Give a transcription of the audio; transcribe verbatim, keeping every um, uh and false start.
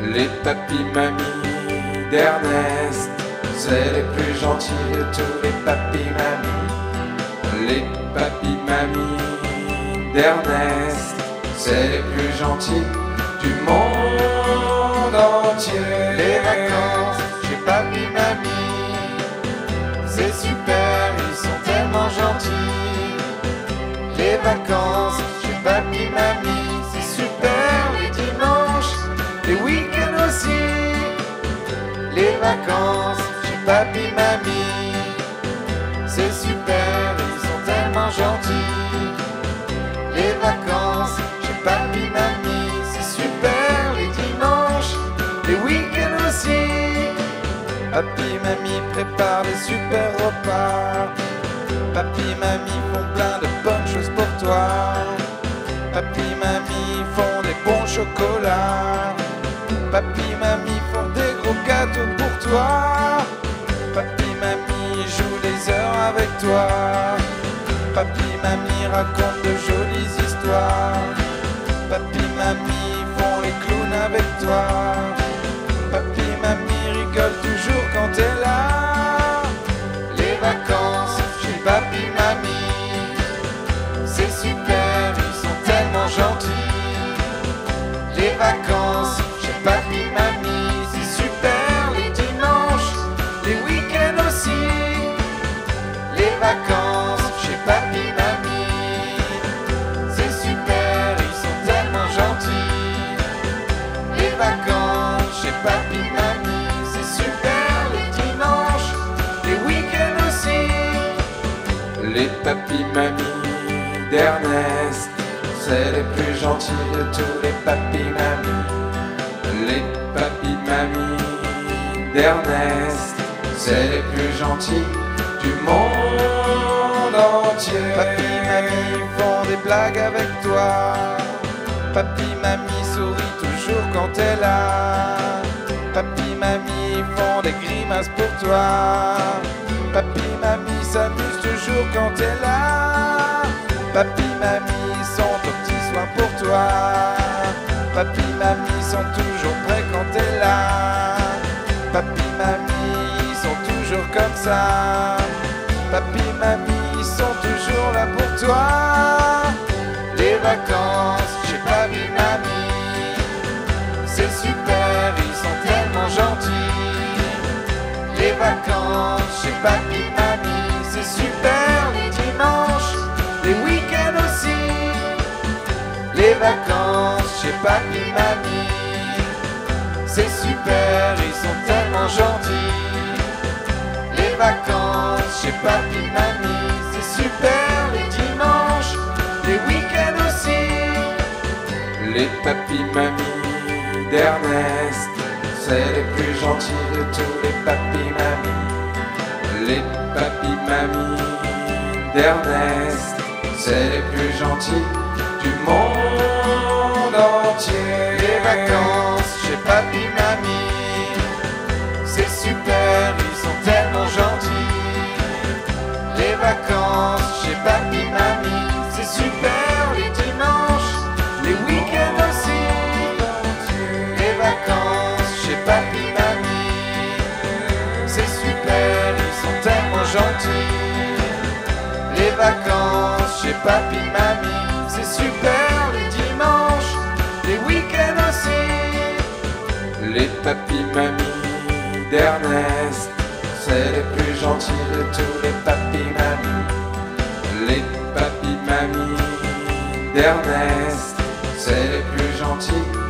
Les papis mamies d'Ernest, c'est les plus gentils de tous les papis mamies. Les papis mamies d'Ernest, c'est les plus gentils du monde entier. Les vacances chez papy mamie, c'est super, ils sont tellement gentils. Les vacances chez papy mamie, c'est super, les dimanches, les week-ends aussi. Les vacances chez papy mamie, c'est super, ils sont tellement gentils. Les vacances chez papy mamie, c'est super, les dimanches, les week-ends aussi. Papy mamie prépare des super repas, papy mamie font plein de bonnes choses pour toi. Papy mamie font des bons chocolats, papy mamie font des gros gâteaux pour toi. Papy mamie joue des heures avec toi, papy mamie raconte de jolies histoires, papy mamie font les clowns avec toi, papy mamie rigole toujours quand t'es là. Les vacances chez papy mamie, c'est super, ils sont tellement gentils. Les vacances chez papy mamie, c'est super, les dimanches, les week-ends aussi. Les vacances chez papy mamie, c'est super, ils sont tellement gentils. Les vacances chez papy mamie, c'est super, les dimanches, les week-ends aussi. Les papis mamies d'Ernest, c'est les plus gentils de tous les papis mamies. Les papis mamies d'Ernest, c'est les plus gentils du monde entier. Papy mamie font des blagues avec toi, papy mamie sourit toujours quand t'es là. Papy mamie font des grimaces pour toi, papy mamie s'amuse toujours quand t'es là. Papy mamie sont aux petits soins pour toi, papy mamie sont toujours prêts quand t'es là. Papy mamie sont toujours comme ça, papy mamie sont toujours là pour toi. Les vacances chez papy mamie, c'est super, ils sont tellement gentils. Les vacances chez papy mamie, c'est super, les dimanches, les week-ends aussi. Les vacances chez papy mamie, c'est super, ils sont tellement gentils. Les vacances chez papy mamie, c'est super, les dimanches, les week-ends aussi. Les papis mamies d'Ernest, c'est les plus gentils de tous les papis mamies. Les papis mamies d'Ernest, c'est les plus gentils du monde entier. Les vacances chez papy mamie, c'est super, ils sont tellement gentils. Les vacances chez papy mamie, c'est super, les dimanches, les week-ends aussi. Les vacances chez papy mamie, c'est super, ils sont tellement gentils. Les vacances chez papy mamie, c'est super, les dimanches, les week-ends aussi. Les papis mamies d'Ernest, c'est les plus gentils de tous les papis mamies. Les papis mamies d'Ernest, c'est les plus gentils